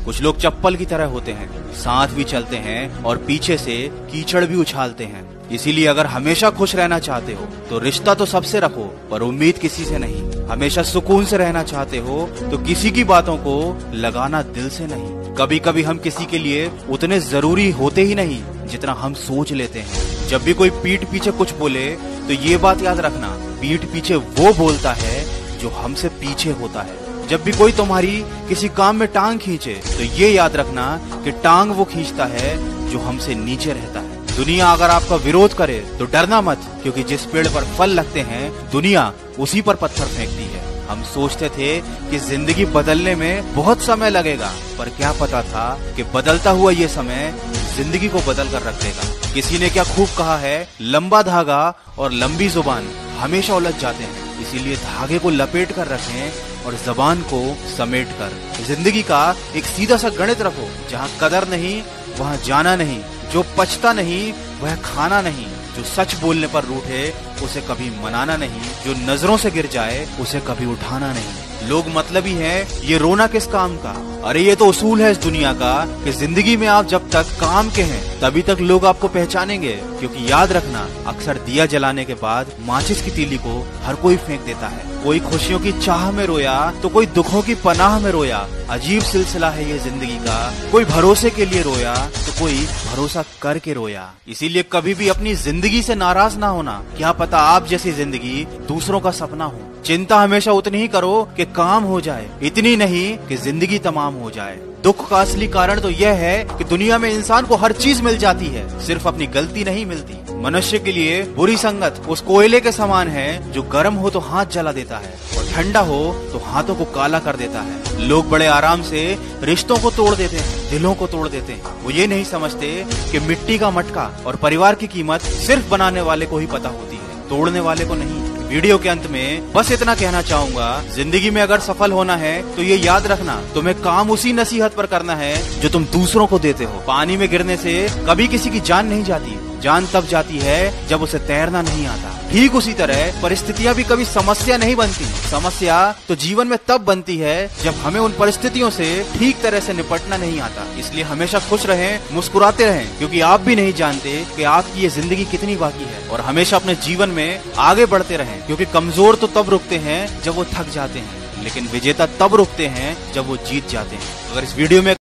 कुछ लोग चप्पल की तरह होते हैं, साथ भी चलते हैं और पीछे से कीचड़ भी उछालते हैं। इसीलिए अगर हमेशा खुश रहना चाहते हो तो रिश्ता तो सबसे रखो, पर उम्मीद किसी से नहीं। हमेशा सुकून से रहना चाहते हो तो किसी की बातों को लगाना दिल से नहीं। कभी कभी हम किसी के लिए उतने जरूरी होते ही नहीं जितना हम सोच लेते हैं। जब भी कोई पीठ पीछे कुछ बोले तो ये बात याद रखना, पीठ पीछे वो बोलता है जो हमसे पीछे होता है। जब भी कोई तुम्हारी किसी काम में टांग खींचे तो ये याद रखना कि टांग वो खींचता है जो हमसे नीचे रहता है। दुनिया अगर आपका विरोध करे तो डरना मत, क्योंकि जिस पेड़ पर फल लगते हैं दुनिया उसी पर पत्थर फेंकती है। हम सोचते थे कि जिंदगी बदलने में बहुत समय लगेगा, पर क्या पता था कि बदलता हुआ ये समय जिंदगी को बदल कर रख देगा। किसी ने क्या खूब कहा है, लंबा धागा और लंबी जुबान हमेशा उलझ जाते हैं, इसीलिए धागे को लपेट कर रखें और जबान को समेट कर। जिंदगी का एक सीधा सा गणित रखो, जहाँ कदर नहीं वहाँ जाना नहीं, जो पचता नहीं वह खाना नहीं, जो सच बोलने पर रूठे उसे कभी मनाना नहीं, जो नजरों से गिर जाए उसे कभी उठाना नहीं। लोग मतलबी हैं, ये रोना किस काम का। अरे ये तो उसूल है इस दुनिया का कि जिंदगी में आप जब तक काम के हैं तभी तक लोग आपको पहचानेंगे। क्योंकि याद रखना, अक्सर दिया जलाने के बाद माचिस की तीली को हर कोई फेंक देता है। कोई खुशियों की चाह में रोया तो कोई दुखों की पनाह में रोया। अजीब सिलसिला है ये जिंदगी का, कोई भरोसे के लिए रोया तो कोई भरोसा करके रोया। इसीलिए कभी भी अपनी जिंदगी से नाराज ना होना, क्या पता आप जैसी जिंदगी दूसरों का सपना हो। चिंता हमेशा उतनी ही करो कि काम हो जाए, इतनी नहीं कि जिंदगी तमाम हो जाए। दुख का असली कारण तो यह है कि दुनिया में इंसान को हर चीज मिल जाती है, सिर्फ अपनी गलती नहीं मिलती। मनुष्य के लिए बुरी संगत उस कोयले के समान है जो गर्म हो तो हाथ जला देता है और ठंडा हो तो हाथों को काला कर देता है। लोग बड़े आराम से रिश्तों को तोड़ देते हैं, दिलों को तोड़ देते हैं। वो ये नहीं समझते कि मिट्टी का मटका और परिवार की कीमत सिर्फ बनाने वाले को ही पता होती है, तोड़ने वाले को नहीं। वीडियो के अंत में बस इतना कहना चाहूंगा, जिंदगी में अगर सफल होना है तो ये याद रखना, तुम्हें काम उसी नसीहत पर करना है जो तुम दूसरों को देते हो। पानी में गिरने से कभी किसी की जान नहीं जाती, जान तब जाती है जब उसे तैरना नहीं आता। ठीक उसी तरह परिस्थितियां भी कभी समस्या नहीं बनती, समस्या तो जीवन में तब बनती है जब हमें उन परिस्थितियों से ठीक तरह से निपटना नहीं आता। इसलिए हमेशा खुश रहें, मुस्कुराते रहें, क्योंकि आप भी नहीं जानते कि आपकी ये जिंदगी कितनी बाकी है। और हमेशा अपने जीवन में आगे बढ़ते रहें, क्योंकि कमजोर तो तब रुकते हैं जब वो थक जाते हैं, लेकिन विजेता तब रुकते हैं जब वो जीत जाते हैं। अगर इस वीडियो में